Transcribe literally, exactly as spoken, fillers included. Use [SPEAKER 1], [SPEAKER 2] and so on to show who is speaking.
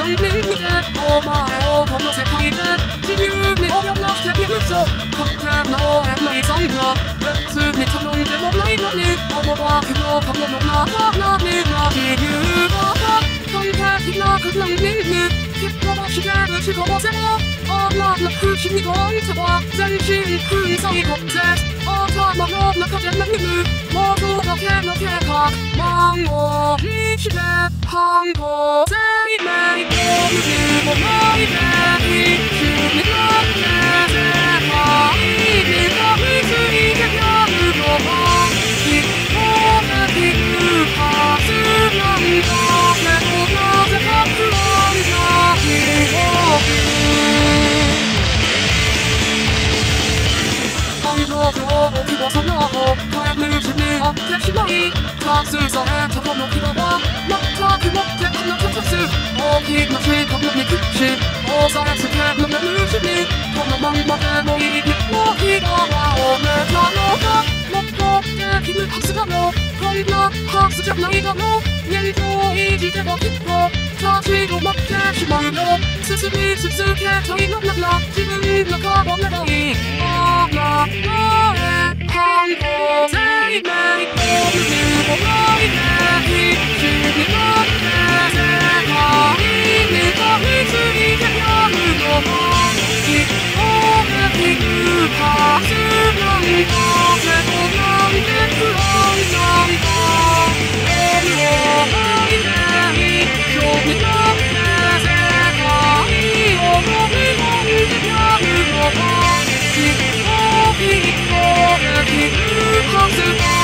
[SPEAKER 1] ンディングでお前をこの世界で自由に泳がしているぞ勝手な応援の依存が別に頼んでもないのに思惑の顔の中何が自由だか完璧なグランディングきっ飛ばして打ち飛ばせばあらなくしにといては全身粉砕骨折頭の中で眠るモードだけの計画満を持して反抗生命というもないで一緒になって世界に噛みついてやるのは一方的空発なんだけどなぜか不安な記憶僕はその後帰るうちに会ってしまい多数されたこの気は全くもって離さず大きな仕掛けに屈し押さえつける目るうちにこのまんまでもいい大きな輪を埋めたのかもっとできるはずだろうこんなはずじゃないだろう現状維持でもきっと立ち止まってしまうよ進み続けたいのなら自分の顔狙いあなたへ反抗生命というもないで一緒になって世界に噛みついてやるのは一方的空発なんだけどなんで不安なんだ思わないで一緒になって世界を飲み込んでやるのは一方的空発